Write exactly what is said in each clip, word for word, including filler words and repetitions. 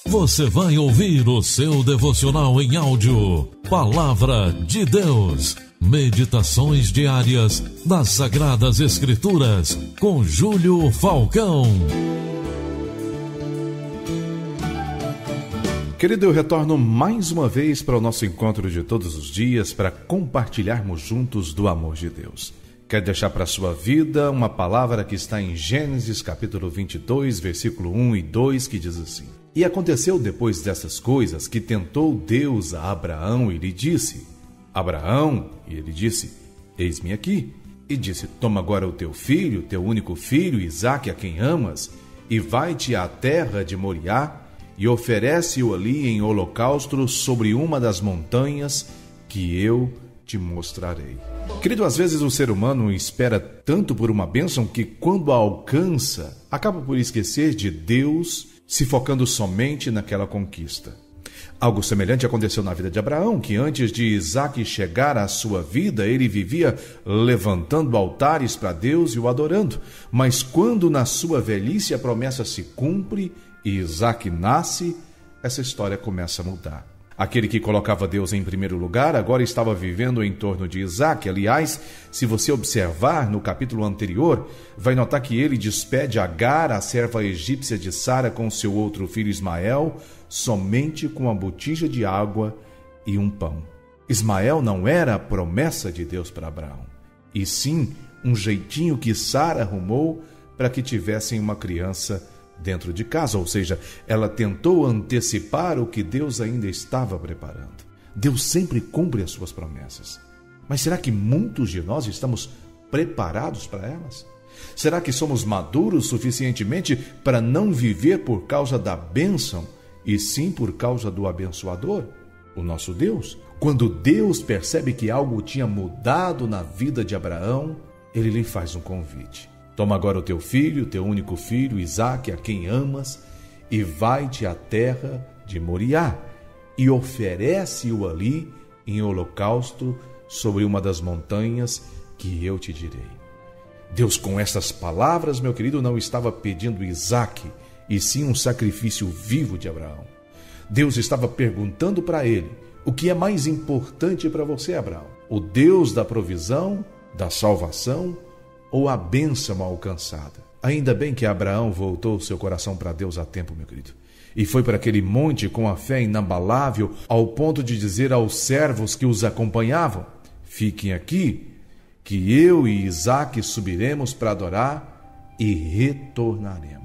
Você vai ouvir o seu devocional em áudio, Palavra de Deus. Meditações diárias das Sagradas Escrituras, com Júlio Falcão. Querido, eu retorno mais uma vez para o nosso encontro de todos os dias para compartilharmos juntos do amor de Deus. Quero deixar para a sua vida uma palavra que está em Gênesis capítulo vinte e dois, versículo um e dois, que diz assim: E aconteceu depois dessas coisas que tentou Deus a Abraão e lhe disse: Abraão, e ele disse: Eis-me aqui. E disse: Toma agora o teu filho, teu único filho, Isaque, a quem amas, e vai-te à terra de Moriá, e oferece-o ali em holocausto sobre uma das montanhas que eu te mostrarei. Querido, às vezes o ser humano espera tanto por uma bênção que, quando a alcança, acaba por esquecer de Deus, se focando somente naquela conquista. Algo semelhante aconteceu na vida de Abraão, que antes de Isaque chegar à sua vida, ele vivia levantando altares para Deus e o adorando. Mas quando na sua velhice a promessa se cumpre e Isaque nasce, essa história começa a mudar. Aquele que colocava Deus em primeiro lugar agora estava vivendo em torno de Isaque. Aliás, se você observar no capítulo anterior, vai notar que ele despede Agar, a serva egípcia de Sara, com seu outro filho Ismael, somente com uma botija de água e um pão. Ismael não era a promessa de Deus para Abraão, e sim um jeitinho que Sara arrumou para que tivessem uma criança dentro de casa, ou seja, ela tentou antecipar o que Deus ainda estava preparando. Deus sempre cumpre as suas promessas, mas será que muitos de nós estamos preparados para elas? Será que somos maduros suficientemente para não viver por causa da bênção, e sim por causa do abençoador, o nosso Deus? Quando Deus percebe que algo tinha mudado na vida de Abraão, ele lhe faz um convite: Toma agora o teu filho, teu único filho, Isaque, a quem amas, e vai-te à terra de Moriá, e oferece-o ali em holocausto sobre uma das montanhas que eu te direi. Deus, com estas palavras, meu querido, não estava pedindo Isaque, e sim um sacrifício vivo de Abraão. Deus estava perguntando para ele: o que é mais importante para você, Abraão? O Deus da provisão, da salvação, ou a bênção alcançada? Ainda bem que Abraão voltou seu coração para Deus a tempo, meu querido, e foi para aquele monte com a fé inabalável, ao ponto de dizer aos servos que os acompanhavam: Fiquem aqui, que eu e Isaque subiremos para adorar e retornaremos.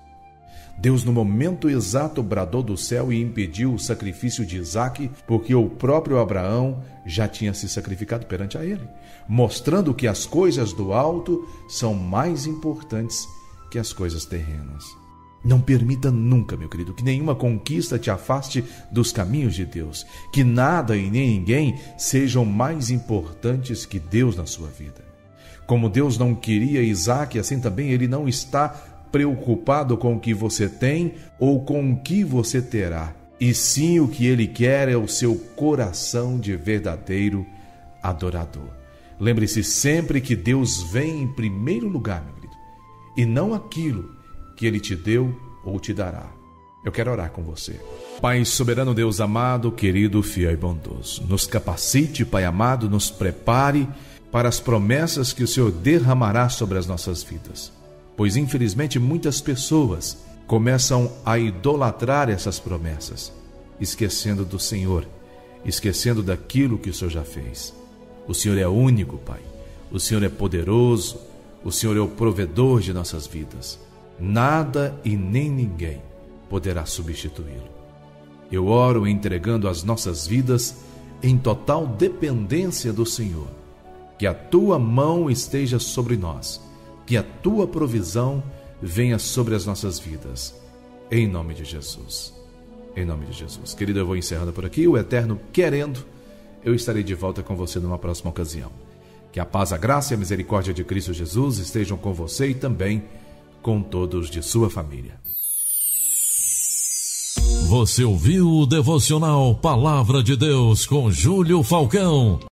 Deus, no momento exato, bradou do céu e impediu o sacrifício de Isaque, porque o próprio Abraão já tinha se sacrificado perante a ele, mostrando que as coisas do alto são mais importantes que as coisas terrenas. Não permita nunca, meu querido, que nenhuma conquista te afaste dos caminhos de Deus, que nada e nem ninguém sejam mais importantes que Deus na sua vida. Como Deus não queria Isaque, assim também ele não está preocupado com o que você tem ou com o que você terá, e sim o que ele quer é o seu coração de verdadeiro adorador. Lembre-se sempre que Deus vem em primeiro lugar, meu querido, e não aquilo que ele te deu ou te dará. Eu quero orar com você. Pai soberano, Deus amado, querido, fiel e bondoso, nos capacite, Pai amado, nos prepare para as promessas que o Senhor derramará sobre as nossas vidas. Pois, infelizmente, muitas pessoas começam a idolatrar essas promessas, esquecendo do Senhor, esquecendo daquilo que o Senhor já fez. O Senhor é único, Pai. O Senhor é poderoso. O Senhor é o provedor de nossas vidas. Nada e nem ninguém poderá substituí-lo. Eu oro entregando as nossas vidas em total dependência do Senhor. Que a Tua mão esteja sobre nós. Que a Tua provisão venha sobre as nossas vidas. Em nome de Jesus. Em nome de Jesus. Querido, eu vou encerrando por aqui. O Eterno querendo, eu estarei de volta com você numa próxima ocasião. Que a paz, a graça e a misericórdia de Cristo Jesus estejam com você e também com todos de sua família. Você ouviu o devocional Palavra de Deus com Júlio Falcão.